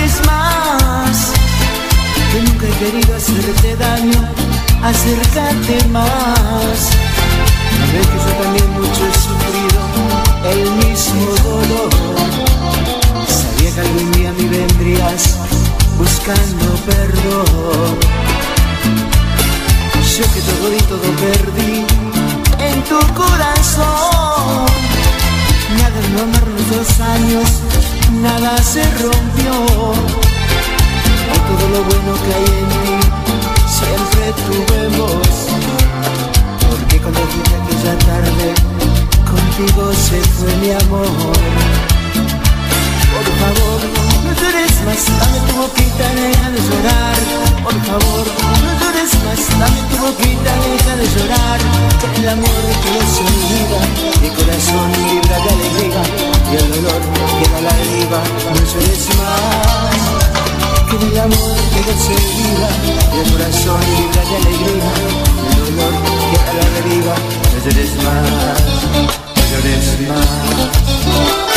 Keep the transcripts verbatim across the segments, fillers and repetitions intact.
llores más, que nunca he querido hacerte daño, acércate más. No ves que yo también mucho he sufrido el mismo dolor. Sabía que algún día me vendrías buscando perdón. Yo que todo di, todo perdí en tu corazón. Nada en no amarnos dos años, nada se rompió. Por todo lo bueno que hay en ti, siempre tuvimos. Porque cuando fuiste aquella tarde, contigo se fue mi amor. Por favor, no llores más, dame tu boquita, deja de llorar. Por favor, no llores más, dame tu boquita, deja de llorar. Que el amor que no se olvida, mi corazón vibra de alegría, y el dolor queda a la deriva, no llores más. Que el amor que no se olvida, y el corazón vibra de alegría, y el dolor queda a la deriva, no llores más, no llores más.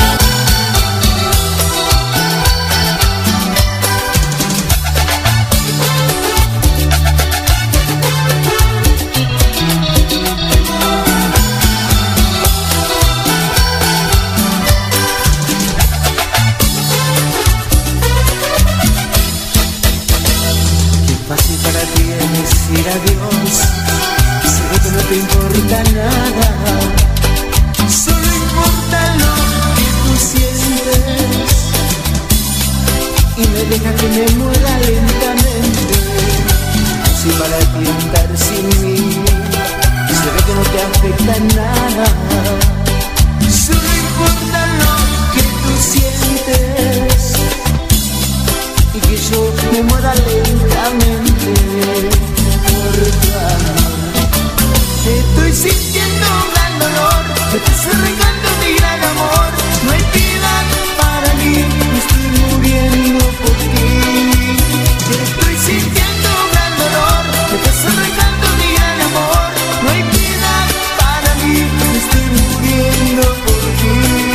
Adiós, sé que no te importa nada, solo importa lo que tú sientes, y me deja que me muera lentamente. Si para ti andar sin mí, se ve que no te afecta nada, solo importa lo que tú sientes, y que yo me muera lentamente. Te estoy sintiendo un gran dolor, me estás arrancando mi gran amor. No hay piedad para mí, me estoy muriendo por ti. Te estoy sintiendo un gran dolor, me estás arrancando mi gran amor. No hay piedad para mí, me estoy muriendo por ti.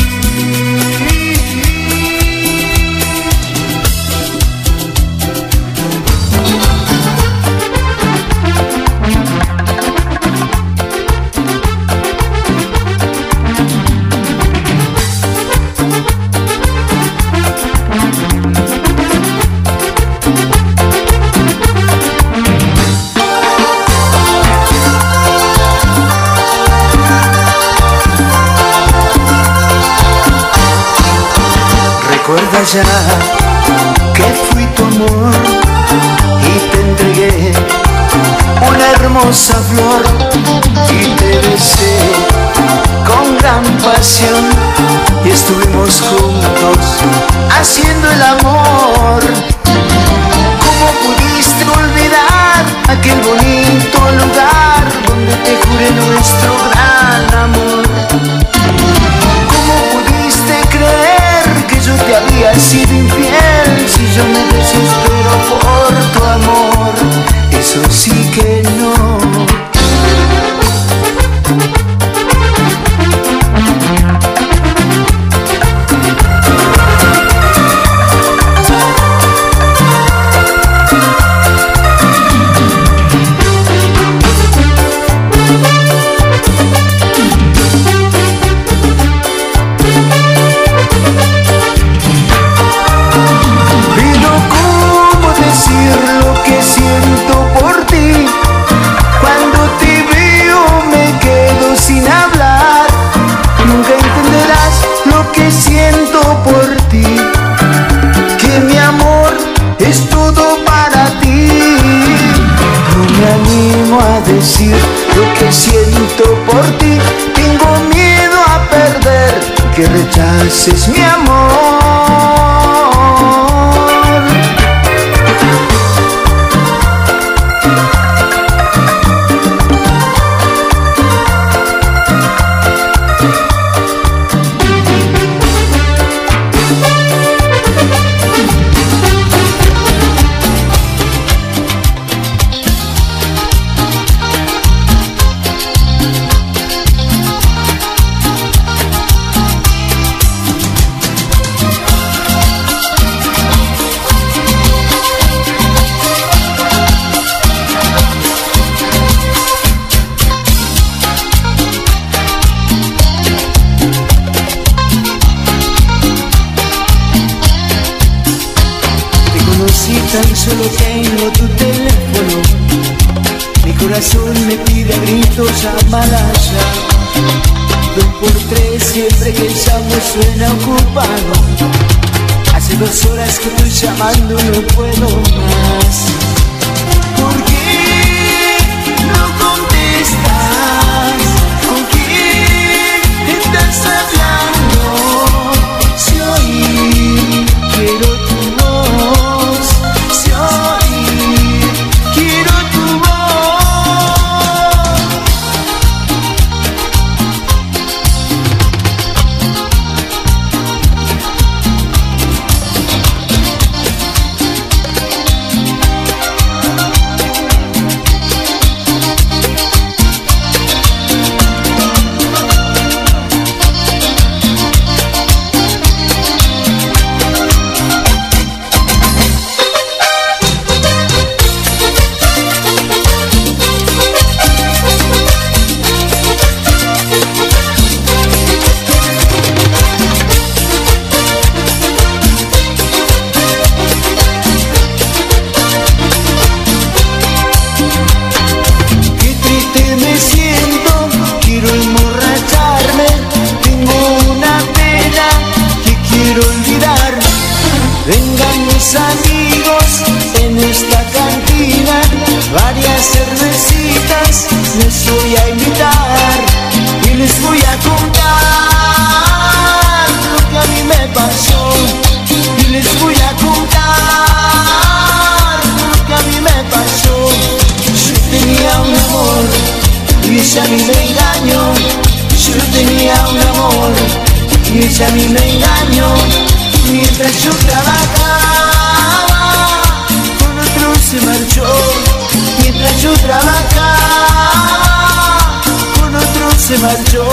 Recuerda ya que fui tu amor y te entregué una hermosa flor y te besé con gran pasión y estuvimos juntos haciendo el amor. ¿Cómo pudiste olvidar aquel bonito lugar donde te juré nuestro gran amor? ¿Cómo pudiste creer que yo te había sido infiel si yo me desespero por tu amor? Eso sí que no. Decir lo que siento por ti, tengo miedo a perder, que rechaces mi amor. tan solo tengo tu teléfono, mi corazón me pide a gritos Amalaya. Dos por tres siempre que llamo suena ocupado. Hace dos horas que estoy llamando, no puedo más. ¿Por qué no contestas? ¿Con quién estás hablando? Si hoy quiero tu voz, si hoy quiero tu voz. Amigos en esta cantina, varias cervecitas les voy a invitar y les voy a contar lo que a mí me pasó, y les voy a contar lo que a mí me pasó. Yo tenía un amor y ella a mí me engañó, yo tenía un amor y ella a mí me engañó, mientras yo trabajaba se marchó, mientras yo trabajaba, con otro se marchó.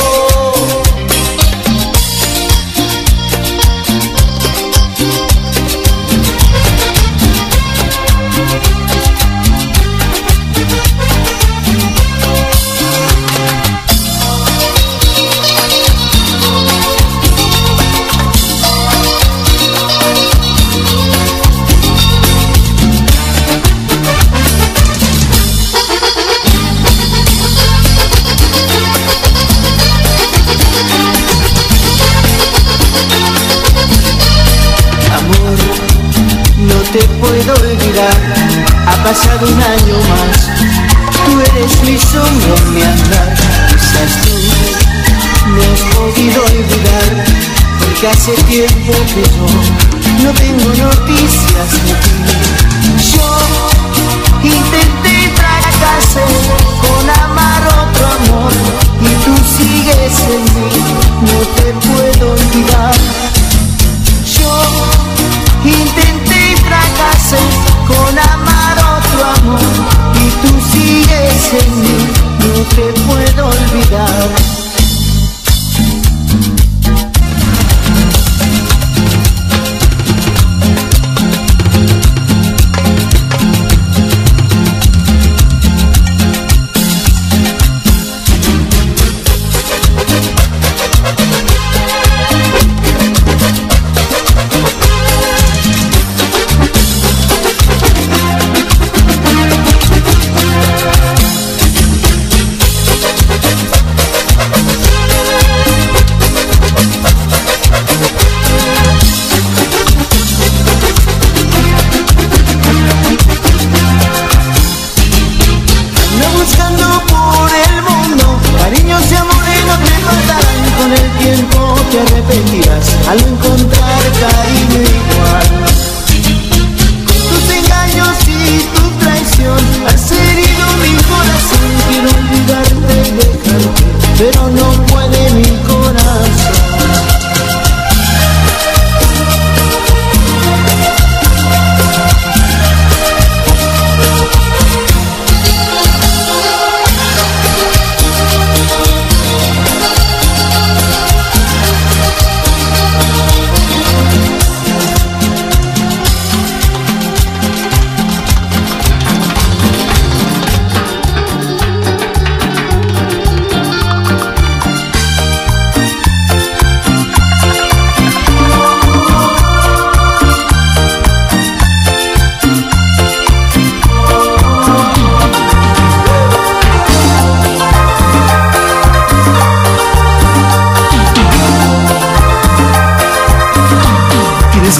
Te puedo olvidar, ha pasado un año más. Tú eres mi sombra en mi andar. Quizás tú me has podido olvidar, porque hace tiempo que yo no tengo noticias de ti. Yo intenté fracasé con amar otro amor, y tú sigues en mí, no te puedo olvidar. Yo intenté fracasé con amar otro amor, y tú sigues en mí, no te puedo olvidar.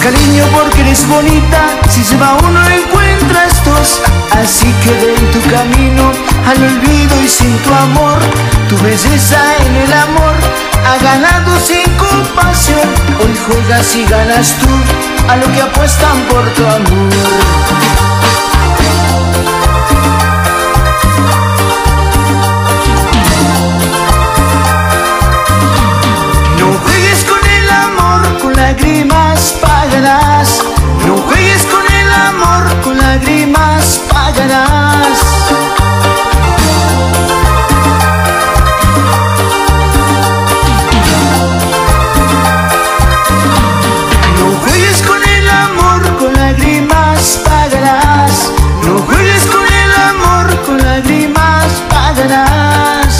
cariño porque eres bonita, si se va uno encuentras dos. Así que de en tu camino al olvido y sin tu amor. Tu belleza en el amor ha ganado sin compasión. Hoy juegas y ganas tú a lo que apuestan por tu amor. Lágrimas pagarás, no juegues con el amor, con lágrimas pagarás. No juegues con el amor, con lágrimas pagarás. No juegues con el amor, con lágrimas pagarás.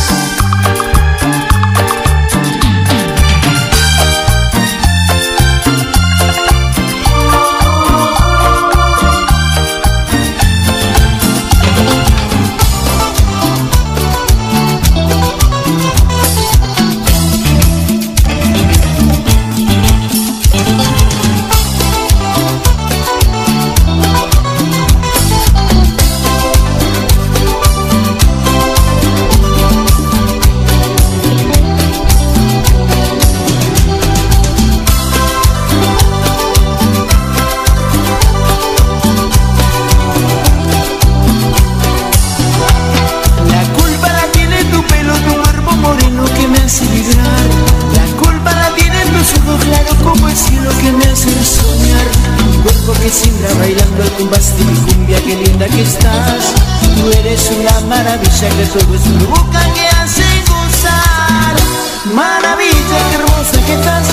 Bailando el tumbasti mi cumbia, qué linda que estás. Tú eres una maravilla que todo es tu boca que hace gozar. Maravilla, qué hermosa que estás.